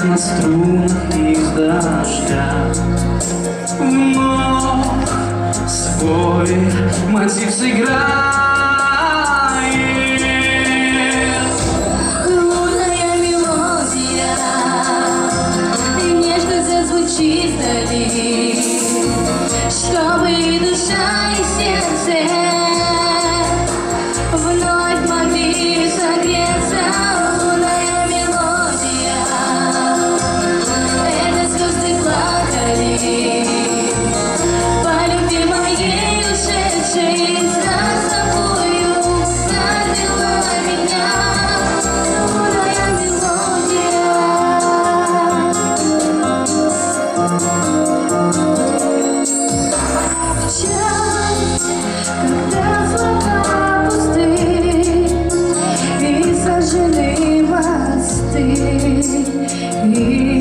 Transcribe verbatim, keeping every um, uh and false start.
на струнах из дождя. Вновь свой мотив сыграет. Лунная мелодия нежно зазвучит вдали, чтобы и душа, и сердце вновь могли согреться. Лунная мелодия — это звезды плакали по любви моей ушедшей. За собою завела меня лунная мелодия. Час, когда слова пусты и сожжены мосты, и